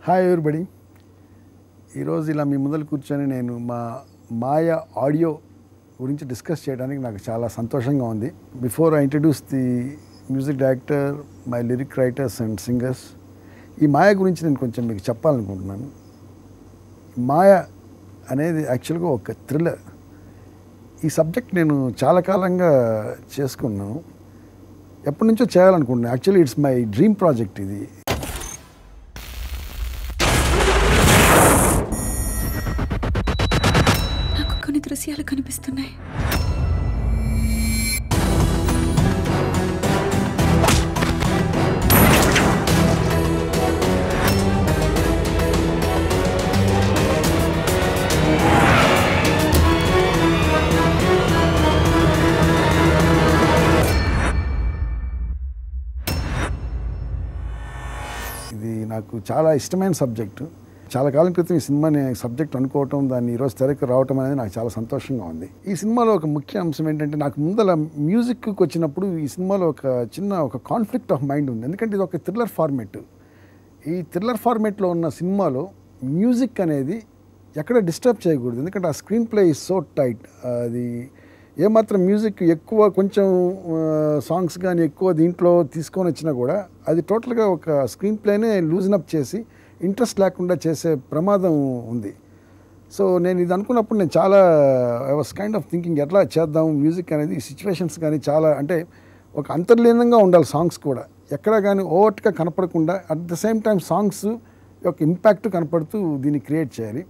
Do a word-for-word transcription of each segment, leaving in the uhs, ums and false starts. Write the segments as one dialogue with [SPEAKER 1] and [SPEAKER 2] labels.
[SPEAKER 1] Hi everybody. ఈరోజు ఇలా మీ ముందర కూర్చొని నేను మా మాయ ఆడియో గురించి డిస్కస్ చేయడానికి నాకు చాలా సంతోషంగా ఉంది. Before I introduce the music director, my lyric writers and singers, ఈ మాయ గురించి నేను కొంచెం మీకు చెప్పాలనుకుంటున్నాను. మాయ అనేది యాక్చువల్గా ఒక థ్రిల్లర్. ఈ సబ్జెక్ట్ నేను చాలా కాలంగా చేసుకున్నాను, ఎప్పటి నుంచో చేయాలనుకుంటున్నాను. Actually it's my dream project. ఇది
[SPEAKER 2] నాకు కొన్ని దృశ్యాలు కనిపిస్తున్నాయి.
[SPEAKER 1] ఇది నాకు చాలా ఇష్టమైన సబ్జెక్టు. చాలా కాలం క్రితం ఈ సినిమాని సబ్జెక్ట్ అనుకోవటం, దాన్ని ఈరోజు తెరకు రావటం అనేది నాకు చాలా సంతోషంగా ఉంది. ఈ సినిమాలో ఒక ముఖ్య అంశం ఏంటంటే, నాకు ముందల మ్యూజిక్కి వచ్చినప్పుడు ఈ సినిమాలో ఒక చిన్న ఒక కాన్ఫ్లిక్ట్ ఆఫ్ మైండ్ ఉంది. ఎందుకంటే ఇది ఒక థ్రిల్లర్ ఫార్మేట్. ఈ థ్రిల్లర్ ఫార్మేట్లో ఉన్న సినిమాలో మ్యూజిక్ అనేది ఎక్కడ డిస్టర్బ్ చేయకూడదు. ఎందుకంటే ఆ screen play is so tight. అది ఏమాత్రం మ్యూజిక్ ఎక్కువ కొంచెం సాంగ్స్ కానీ ఎక్కువ దీంట్లో తీసుకొని వచ్చినా కూడా అది టోటల్గా ఒక స్క్రీన్ ప్లేనే లూజన్ అప్ చేసి ఇంట్రెస్ట్ లేకుండా చేసే ప్రమాదం ఉంది. సో నేను ఇది అనుకున్నప్పుడు నేను చాలా I was kind of thinking ఎట్లా చేద్దాం మ్యూజిక్ అనేది. ఈ సిచ్యువేషన్స్ కానీ చాలా అంటే ఒక అంతర్లీనంగా ఉండాలి సాంగ్స్ కూడా, ఎక్కడ కానీ ఓవర్ట్గా కనపడకుండా at the same time songs యొక్క ఇంపాక్ట్ కనపడుతూ దీన్ని క్రియేట్ చేయాలి.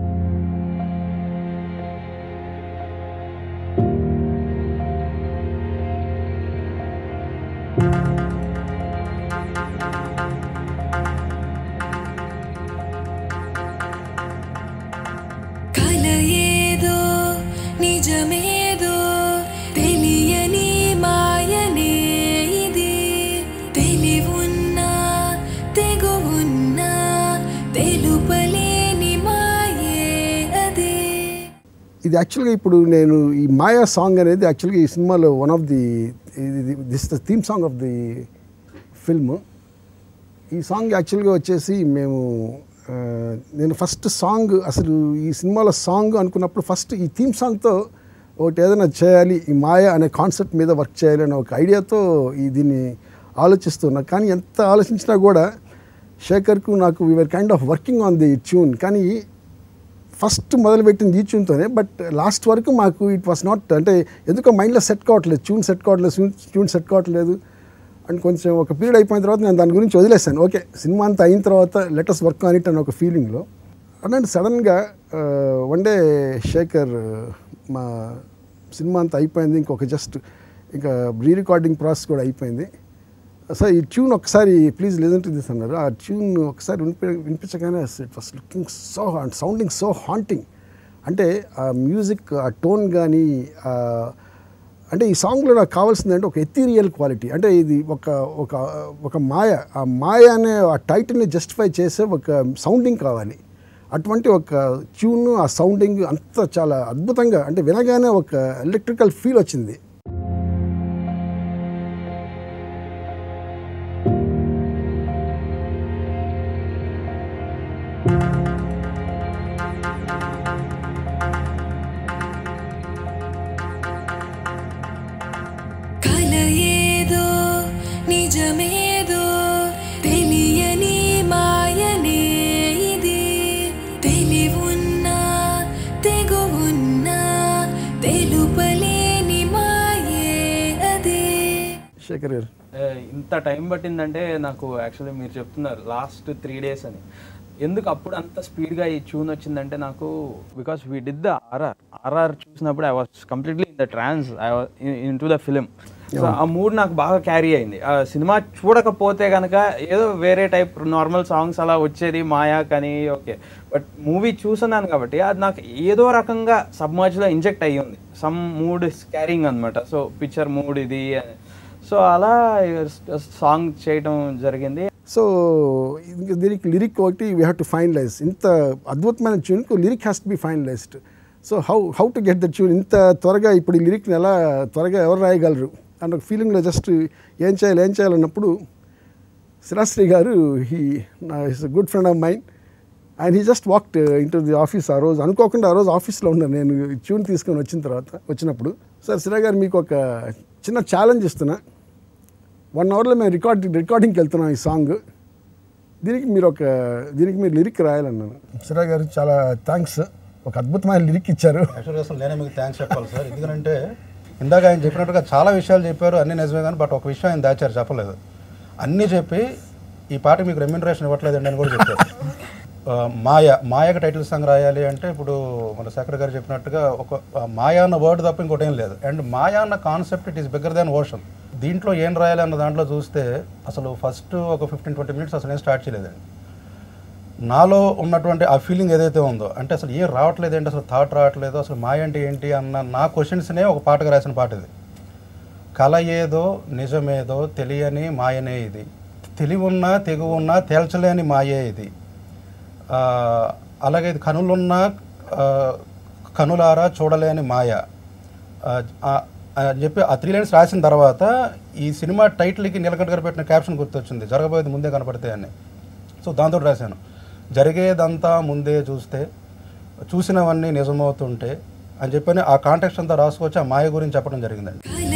[SPEAKER 1] ఇది యాక్చువల్గా ఇప్పుడు నేను ఈ మాయా సాంగ్ అనేది యాక్చువల్గా ఈ సినిమాలో one of the this the theme song of the film. ఈ సాంగ్ యాక్చువల్గా వచ్చేసి మేము నేను ఫస్ట్ సాంగ్ అసలు ఈ సినిమాలో సాంగ్ అనుకున్నప్పుడు ఫస్ట్ ఈ థీమ్ సాంగ్తో ఒకటి ఏదైనా చేయాలి, ఈ మాయ అనే కాన్సెప్ట్ మీద వర్క్ చేయాలి అనే ఒక ఐడియాతో ఈ దీన్ని ఆలోచిస్తున్నా. కానీ ఎంత ఆలోచించినా కూడా శేఖర్కు నాకు we're kind of working on the tune. కానీ ఫస్ట్ మొదలుపెట్టింది ఈ ట్యూన్తోనే, బట్ లాస్ట్ వరకు మాకు ఇట్ వాస్ నాట్, అంటే ఎందుకో మైండ్లో సెట్ కావట్లేదు, ట్యూన్ సెట్ కావట్లేదు ట్యూన్ సెట్ కావట్లేదు అండ్ కొంచెం ఒక పీరియడ్ అయిపోయిన తర్వాత నేను దాని గురించి వదిలేసాను. ఓకే సినిమా అంతా అయిన తర్వాత లెటస్ వర్క్ ఆన్ ఇట్ అని ఒక ఫీలింగ్లో. అంటే సడన్గా వన్ డే శేఖర్ మా సినిమా అంతా అయిపోయింది, ఇంకొక జస్ట్ ఇంకా రీ రికార్డింగ్ ప్రాసెస్ కూడా అయిపోయింది, సార్ ఈ ట్యూన్ ఒకసారి ప్లీజ్ లిజన్ టు దిస్ అన్నారు. ఆ ట్యూన్ ఒకసారి వినిపి వినిపించగానే it was looking so and sounding so haunting. అంటే ఆ మ్యూజిక్ ఆ టోన్ కానీ అంటే ఈ సాంగ్లో నాకు కావాల్సింది అంటే ఒక ఎథీరియల్ క్వాలిటీ. అంటే ఇది ఒక ఒక ఒక మాయ, ఆ మాయ అనే ఆ టైటిల్ని జస్టిఫై చేసే ఒక సౌండింగ్ కావాలి. అటువంటి ఒక ట్యూన్, ఆ సౌండింగ్ అంతా చాలా అద్భుతంగా, అంటే వినగానే ఒక ఎలక్ట్రికల్ ఫీల్ వచ్చింది. శేఖర్ గారు
[SPEAKER 3] ఇంత టైం పట్టిందంటే నాకు యాక్చువల్లీ మీరు చెప్తున్నారు లాస్ట్ త్రీ డేస్ అని. ఎందుకు అప్పుడు అంత స్పీడ్గా ఈ ట్యూన్ వచ్చిందంటే నాకు because we did the RR RR చూసినప్పుడు I was completely in the trance I into the film. So ఆ మూడ్ నాకు బాగా క్యారీ అయింది. ఆ సినిమా చూడకపోతే కనుక ఏదో వేరే టైప్ నార్మల్ సాంగ్స్ అలా వచ్చేది మాయా కానీ ఓకే, బట్ మూవీ చూస్తున్నాను కాబట్టి అది నాకు ఏదో రకంగా సబ్మర్జ్లో ఇంజెక్ట్ అయ్యి ఉంది. సమ్ మూడ్ ఇస్ క్యారింగ్ అనమాట. సో పిక్చర్ మూడ్ ఇది, సో అలా సాంగ్ చేయడం జరిగింది.
[SPEAKER 1] సో దీనికి లిరిక్ ఒకటి వీ హ్యావ్ టు ఫైనలైజ్. ఇంత అద్భుతమైన ట్యూన్కు lyric has to be finalized. So how how to get the tune ఇంత త్వరగా ఇప్పుడు ఈ లిరిక్ని ఎలా త్వరగా ఎవరు రాయగలరు అన్న ఒక ఫీలింగ్లో జస్ట్ ఏం చేయాలి ఏం చేయాలన్నప్పుడు శ్రీశ్రీ గారు he is good friend of mind and he just walked into the office ఆ రోజు అనుకోకుండా ఆ రోజు ఆఫీస్లో ఉన్నాను నేను ట్యూన్ తీసుకొని వచ్చిన తర్వాత వచ్చినప్పుడు సార్ శ్రీ గారు మీకు ఒక చిన్న ఛాలెంజ్ ఇస్తున్నా వన్ అవర్లో మేము రికార్డ్ రికార్డింగ్కి వెళ్తున్నాం ఈ సాంగ్ దీనికి మీరు ఒక దీనికి మీరు లిరిక్ రాయాలన్నాను. శ్రీ గారు చాలా థ్యాంక్స్, ఒక అద్భుతమైన లిరిక్ ఇచ్చారు.
[SPEAKER 4] యాక్చువల్గా అసలు నేనే మీకు థ్యాంక్స్ చెప్పాలి సార్, ఎందుకంటే ఇందాక ఆయన చెప్పినట్టుగా చాలా విషయాలు చెప్పారు, అన్నీ నిజమే కానీ బట్ ఒక విషయం ఆయన దాచారు, చెప్పలేదు. అన్నీ చెప్పి ఈ పాట మీకు రెమ్యూనరేషన్ ఇవ్వట్లేదండి అని కూడా చెప్పారు. మాయ మాయకు టైటిల్ సాంగ్ రాయాలి అంటే ఇప్పుడు మన శేఖర్ గారు చెప్పినట్టుగా ఒక మాయా అన్న వర్డ్ తప్ప ఇంకోటి ఏం లేదు. అండ్ మాయా అన్న concept it is bigger than ocean. దీంట్లో ఏం రాయాలి అన్న దాంట్లో చూస్తే అసలు ఫస్ట్ ఒక ఫిఫ్టీన్ ట్వంటీ మినిట్స్ అసలు ఏం స్టార్ట్ చేయలేదండి. నాలో ఉన్నటువంటి ఆ ఫీలింగ్ ఏదైతే ఉందో అంటే అసలు ఏం రావట్లేదు ఏంటి, అసలు థాట్ రావట్లేదు, అసలు మాయ అంటే ఏంటి అన్న నా క్వశ్చన్స్నే ఒక పాటగా రాసిన పాట ఇది. కళ ఏదో నిజమేదో తెలియని మాయనే ఇది, తెలివున్నా తెగువున్నా తేల్చలేని మాయే ఇది, అలాగే ఇది కనులున్న కనులారా చూడలేని మాయ అని చెప్పి ఆ త్రీ లైన్స్ రాసిన తర్వాత ఈ సినిమా టైటిల్కి నీలకంఠ గారు పెట్టిన క్యాప్షన్ గుర్తొచ్చింది, జరగబోయేది ముందే కనపడతాయి అని. సో దాంతో రాశాను, జరిగేదంతా ముందే చూస్తే చూసినవన్నీ నిజమవుతుంటే అని చెప్పని ఆ కాంటెక్స్ట్ అంతా రాసుకొచ్చి ఆ మాయ గురించి చెప్పడం జరిగిందండి.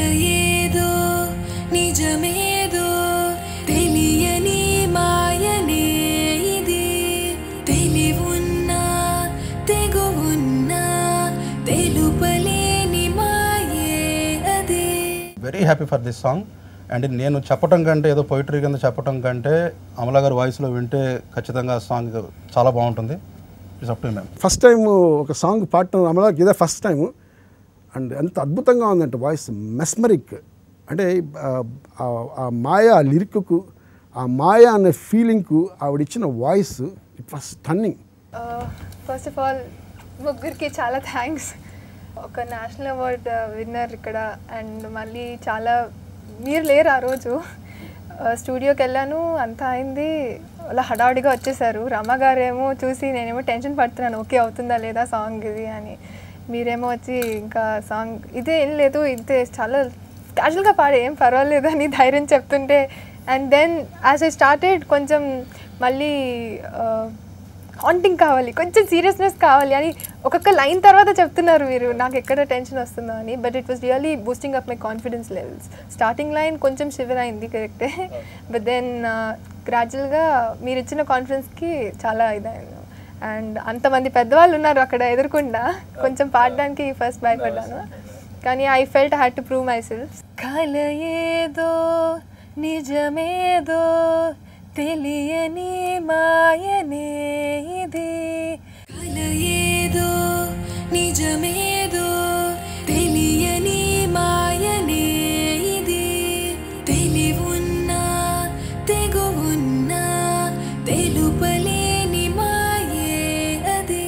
[SPEAKER 4] Very happy for this song. And నేను చెప్పటం కంటే ఏదో పోయిటరీ కింద చెప్పటం కంటే అమలా గారి వాయిస్లో వింటే ఖచ్చితంగా సాంగ్ చాలా బాగుంటుంది. It's up to ma'am.
[SPEAKER 1] First time ఒక సాంగ్ పాడటం అమలాకి ఇదే ఫస్ట్ టైము అండ్ ఎంత అద్భుతంగా ఉందంటే వాయిస్ మెస్మరిక్. అంటే ఆ మాయ ఆ లిరిక్కు ఆ మాయ అనే ఫీలింగ్కు ఆవిడిచ్చిన voice it was stunning.
[SPEAKER 5] First of all ముగ్గురికి చాలా థ్యాంక్స్. ఒక నేషనల్ అవార్డ్ విన్నర్ ఇక్కడ అండ్ మళ్ళీ చాలా మీరు లేరు ఆ రోజు. స్టూడియోకి వెళ్ళాను, అంతా అయింది, అలా హడావుడిగా వచ్చేసారు. రమ్మగారేమో చూసి నేనేమో టెన్షన్ పడుతున్నాను ఓకే అవుతుందా లేదా సాంగ్ ఇది అని, మీరేమో వచ్చి ఇంకా సాంగ్ ఇదే ఏం లేదు ఇదే చాలా క్యాజువల్గా పాడే ఏం పర్వాలేదు అని ధైర్యం చెప్తుంటే and then as I started కొంచెం మళ్ళీ హాంటింగ్ కావాలి, కొంచెం సీరియస్నెస్ కావాలి అని ఒక్కొక్క లైన్ తర్వాత చెప్తున్నారు మీరు, నాకు ఎక్కడ టెన్షన్ వస్తుందో అని. But it was really boosting up my confidence levels. Starting line కొంచెం షివర్ అయింది కరెక్టే, బట్ దెన్ గ్రాడ్యువల్గా మీరు ఇచ్చిన కాన్ఫిడెన్స్కి చాలా ఇదైంది. అండ్ అంతమంది పెద్దవాళ్ళు ఉన్నారు అక్కడ ఎదుర్కొండా, కొంచెం పాడడానికి ఫస్ట్ భయపడ్డాను కానీ I felt I had to prove myself. కల ఏదో నిజమేదో తెలియని మాయనే ఇది, కల ఏదో నిజమేదో తెలియని మాయనే ఇది, తెలివున్నా తెగువున్నా తెలుపలేని మాయే అది.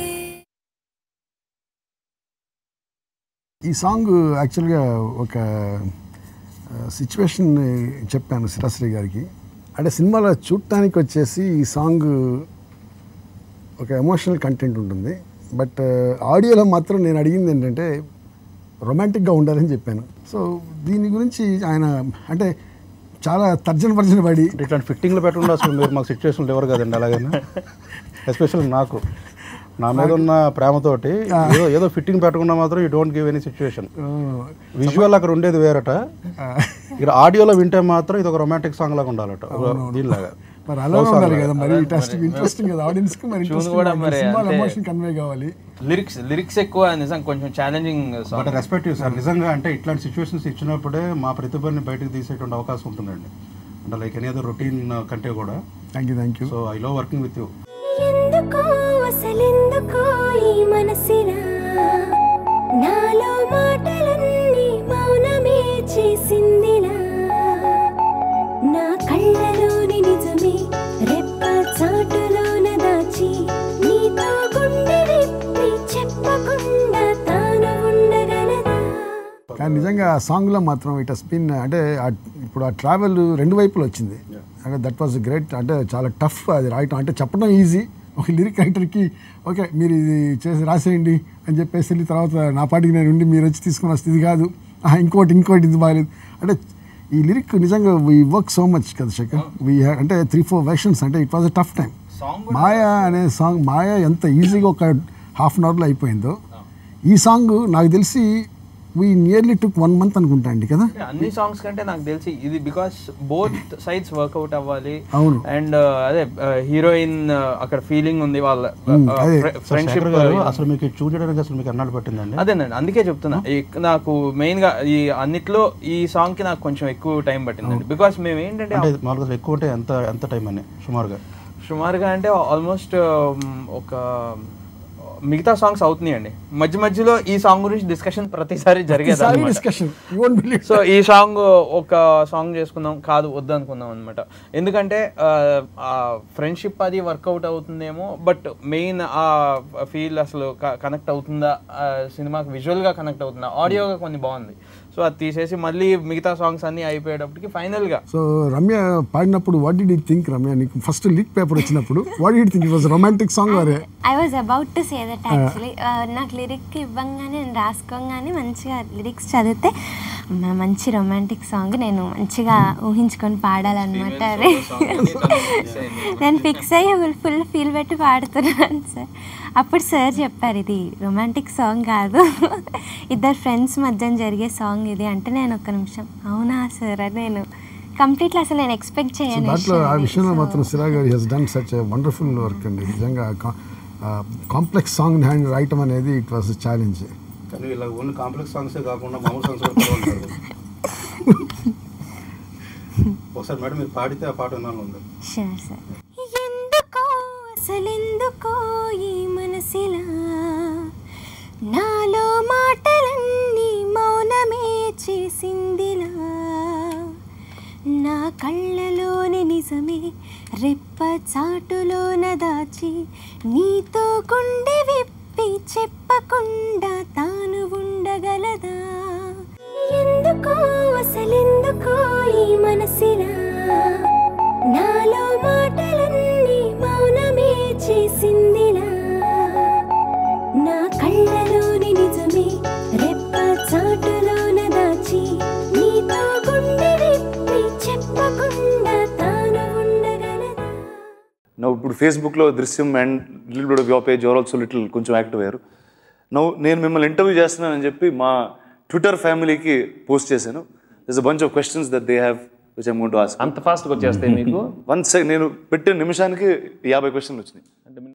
[SPEAKER 1] ఈ సాంగ్ యాక్చువల్గా ఒక సిచ్యువేషన్ చెప్పాను శ్రీశ్రీ గారికి. అంటే సినిమాలో చూడటానికి వచ్చేసి ఈ సాంగ్ ఒక ఎమోషనల్ కంటెంట్ ఉంటుంది, బట్ ఆడియోలో మాత్రం నేను అడిగింది ఏంటంటే రొమాంటిక్గా ఉండాలని చెప్పాను. సో దీని గురించి ఆయన అంటే చాలా తర్జన భర్జన పడి
[SPEAKER 4] ఇట్లాంటి ఫిట్టింగ్లో పెట్టకుండా అసలు మీరు మాకు సిచ్యువేషన్లు ఎవరు కదండి, అలాగైనా ఎస్పెషల్లీ నాకు నా మీద ఉన్న ప్రేమతోటి ఏదో ఏదో ఫిట్టింగ్ పెట్టకుండా మాత్రం you don't give any situation. Visual అక్కడ ఉండేది వేరట, ఇక్కడ ఆడియోలో వింటే మాత్రం ఇది ఒక రొమాంటిక్ సాంగ్ లాగా ఉండాలట దీనిలాగా.
[SPEAKER 1] మరి అలా ఉండాలి కదా, మరి ఇంట్రెస్టింగ్ కదా ఆడియన్స్కి, మరి ఎమోషన్ కన్వే కావాలి.
[SPEAKER 3] లిరిక్స్ లిరిక్స్ ఎక్కువ నిజంగా కొంచెం ఛాలెంజింగ్.
[SPEAKER 4] బట్ రెస్పెక్ట్ సార్, నిజంగా అంటే ఇట్లాంటి సిచ్యువేషన్స్ ఇచ్చినప్పుడే మా ప్రతిభని బయటకు తీసేటువంటి అవకాశం ఉంటుందండి, అంటే లైక్ ఎనీ అదర్ రొటీన్ కంటే కూడా.
[SPEAKER 1] Thank you thank you.
[SPEAKER 4] So I love working with you.
[SPEAKER 6] ఎందుకో అసలెందుకో ఈ మనసిరా నాలో మాటలన్నీ మౌనమే చేసిందిలా, నా కళ్ళలోని నిజమే రెప్ప చాటులోన దాచి నీతో గుండె విప్పి చెప్పకుండా తాను ఉండగలదా.
[SPEAKER 1] కానీ నిజంగా ఆ సాంగ్లో మాత్రం ఇట్ హస్ బీన్ అంటే ఇప్పుడు ఆ ట్రావెల్ రెండు వైపులు వచ్చింది. అంటే దట్ వాజ్ గ్రేట్. అంటే చాలా టఫ్ అది రాయటం, అంటే చెప్పడం ఈజీ, ఒక లిరిక్ రైటర్కి ఓకే మీరు ఇది చేసి రాసేయండి అని చెప్పేసి తర్వాత నా పాటికి నేను ఉండి మీరు వచ్చి తీసుకున్న స్థితి కాదు, ఇంకోటి ఇంకోటి ఇది బాగాలేదు. అంటే ఈ లిరిక్ నిజంగా వీ వర్క్ సో మచ్ కదా శేఖర్ వీ అంటే త్రీ ఫోర్ వెర్షన్స్ అంటే it was a tough time మాయా అనే సాంగ్ మాయా ఎంత ఈజీగా ఒక హాఫ్ అన్ అవర్లో అయిపోయిందో ఈ సాంగ్ నాకు తెలిసి we nearly took one month అనుకుంటా అండి కదా
[SPEAKER 3] అన్ని సాంగ్స్ కంటే నాకు తెలిసి ఇది బికాస్ బోత్ సైడ్స్ వర్కౌట్ అవ్వాలి
[SPEAKER 1] అవును
[SPEAKER 3] అండ్ అదే హీరోయిన్ అక్కడ ఫీలింగ్ ఉంది వాళ్ళ ఫ్రెండ్షిప్
[SPEAKER 4] అసలు మీకు చూడడానికి అసలు మీకు అన్నాడు పట్టిందండి
[SPEAKER 3] అదేనండి అందుకే చెప్తున్నా నాకు మెయిన్ గా ఈ అన్నిట్లో ఈ సాంగ్ కి నాకు కొంచెం ఎక్కువ టైం పట్టిందండి బికాస్ మేము ఏంటంటే
[SPEAKER 4] మామూలుగా ఎక్కువ అంటే ఎంత ఎంత టైం అని సుమారుగా
[SPEAKER 3] సుమారుగా అంటే ఆల్మోస్ట్ ఒక మిగతా సాంగ్స్ అవుతున్నాయండి మధ్య మధ్యలో ఈ సాంగ్ గురించి డిస్కషన్ ప్రతిసారి జరిగేది సో ఈ సాంగ్ ఒక సాంగ్ చేసుకుందాం కాదు వద్దు అనుకుందాం అనమాట ఎందుకంటే ఫ్రెండ్షిప్ అది వర్కౌట్ అవుతుందేమో బట్ మెయిన్ ఆ ఫీల్ అసలు కనెక్ట్ అవుతుందా సినిమాకి విజువల్గా కనెక్ట్ అవుతుందా ఆడియోగా కొన్ని బాగుంది సో అది తీసేసి మళ్ళీ మిగతా సాంగ్స్ అన్ని అయిపోయేటప్పటికి ఫైనల్గా
[SPEAKER 1] సో రమ్య పాడినప్పుడు what did you think Ramya నీకు ఫస్ట్ లీక్ పేపర్ వచ్చినప్పుడు what did you think it was romantic song or
[SPEAKER 6] I was about to say that actually నాకు లిరిక్ ఇవ్వంగానే నేను రాసుకోగానే మంచిగా లిరిక్స్ చదివితే మంచి రొమాంటిక్ సాంగ్ నేను మంచిగా ఊహించుకొని పాడాలన్నమాట అదే నేను ఫిక్స్ అయ్యి ఫుల్ ఫీల్ పెట్టి పాడుతున్నాను సార్ అప్పుడు సార్ చెప్పారు ఇది రొమాంటిక్ సాంగ్ కాదు ఇద్దరు ఫ్రెండ్స్ మధ్యన జరిగే సాంగ్ ఇది అంటే నేను ఒక్క నిమిషం అవునా సార్ అని నేను కంప్లీట్లీ అసలు నేను ఎక్స్పెక్ట్ చేయను
[SPEAKER 1] దాంట్లో ఆ విషయంలో మాత్రం సిరా గారు he's done such wonderful work అండి నిజంగా కాంప్లెక్స్ సాంగ్ హ్యాండ్ రాయటం అనేది ఇట్ వాస్ ఛాలెంజ్
[SPEAKER 4] కానీ ఇలా ఓన్లీ కాంప్లెక్స్ సాంగ్సే కాకుండా మామూలు సాంగ్స్ కూడా ఉంటారు ఒకసారి మేడం మీరు పాడితే ఆ పాట వినాలని ఉంది
[SPEAKER 6] షూర్ సార్ ఎందుకో అసలెందుకో ఈ మనసిలా నాలో మాటలన్నీ మౌనమే చేసిందిలా నా కళ్ళలోని నిజమే రెప్ప చాటులోన దాచి నీతో గుండె విప్పి చెప్పకుండా తాను ఉండగలదా ఎందుకో అసలెందుకో ఈ మనసిలా నాలో మాటలన్నీ మౌనమే చేసిందిలా నా కళ్ళలోని నిజమే రెప్ప చాటులోన దాచి నీతో గుండె విప్పి చెప్పకుండా తాను ఉండగలదా
[SPEAKER 7] నవ్వు ఇప్పుడు ఫేస్బుక్లో దృశ్యం and little bit of your page your also little కొంచెం యాక్టివ్ అయ్యారు నవ్వు నేను మిమ్మల్ని ఇంటర్వ్యూ చేస్తున్నానని చెప్పి మా ట్విట్టర్ ఫ్యామిలీకి పోస్ట్ చేశాను this a bunch of questions that they have which I'm going to ask
[SPEAKER 8] అంత ఫాస్ట్గా వచ్చేస్తాయి మీకు
[SPEAKER 7] వన్ సెకండ్ నేను పెట్టిన నిమిషానికి యాభై క్వశ్చన్లు వచ్చినాయి